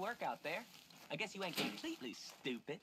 work out there. I guess you ain't completely stupid.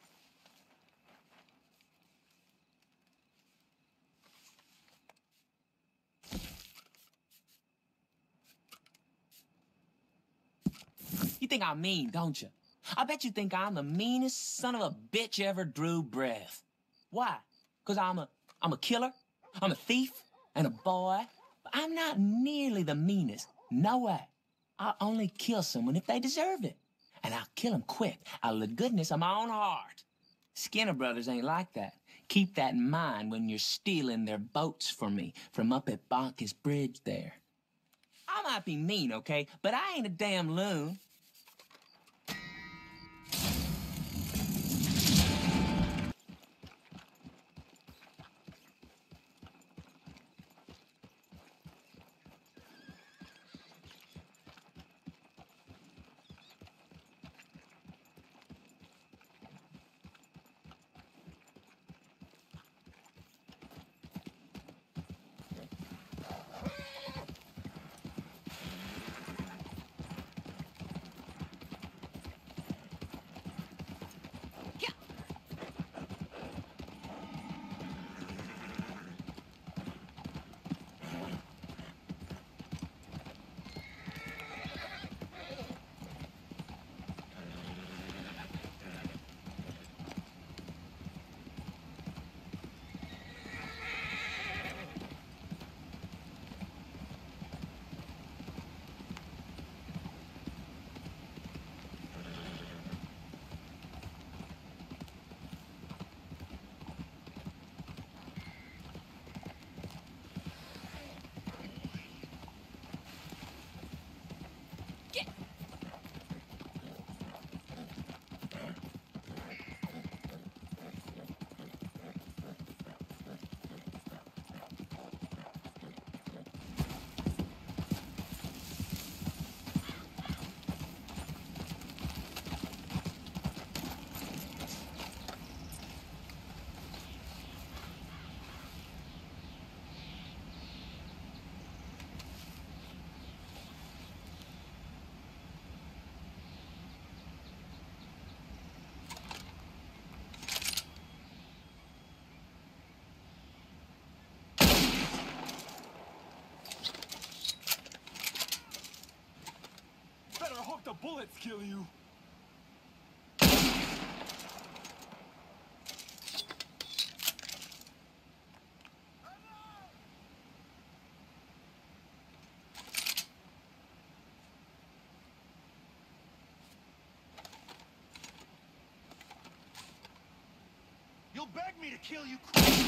You think I'm mean, don't you? I bet you think I'm the meanest son of a bitch ever drew breath. Why? 'Cause I'm a killer, I'm a thief, and a boy. But I'm not nearly the meanest. No way. I'll only kill someone if they deserve it. And I'll kill them quick, out of the goodness of my own heart. Skinner Brothers ain't like that. Keep that in mind when you're stealing their boats for me from up at Bacchus Bridge there. I might be mean, okay? But I ain't a damn loon. The bullets kill you. You'll beg me to kill you.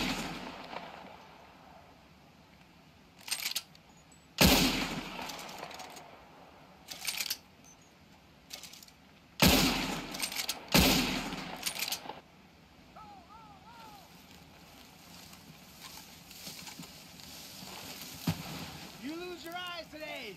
Your eyes today.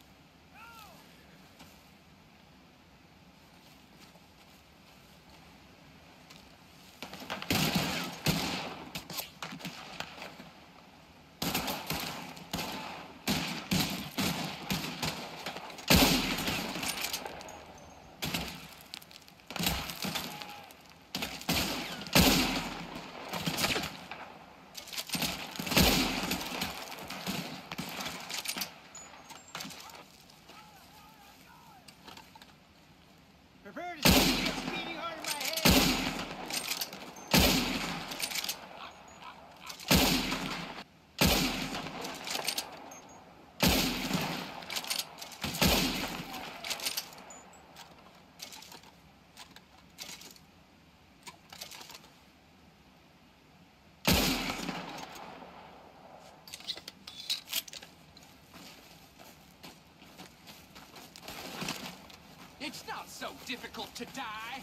Prepare to see what's beating hard in my head. It's not so difficult to die.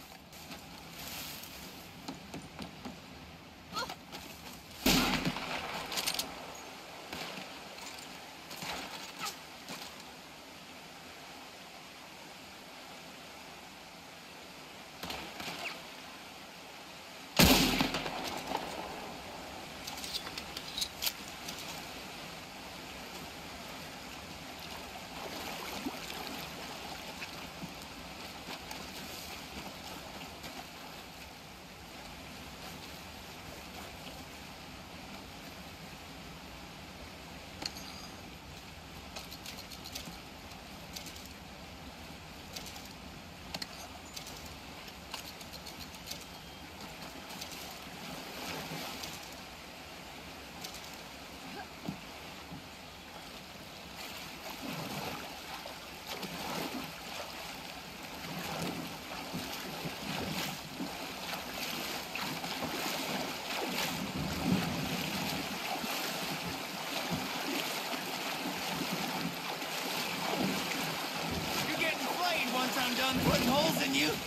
holes in you?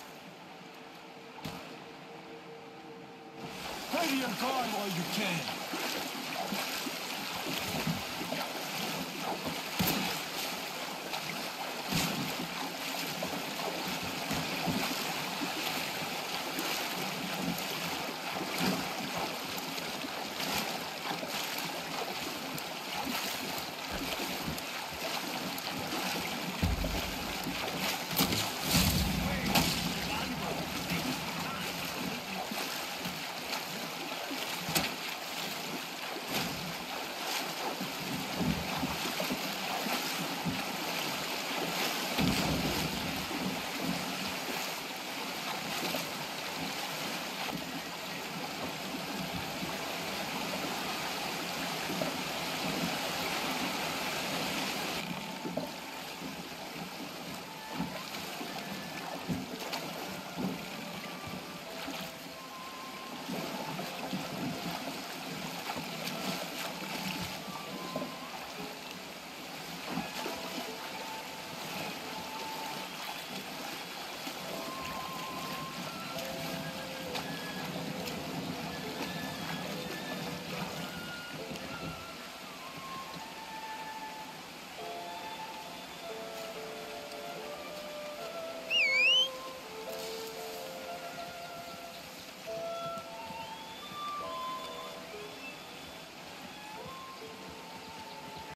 Pray to your God while you can.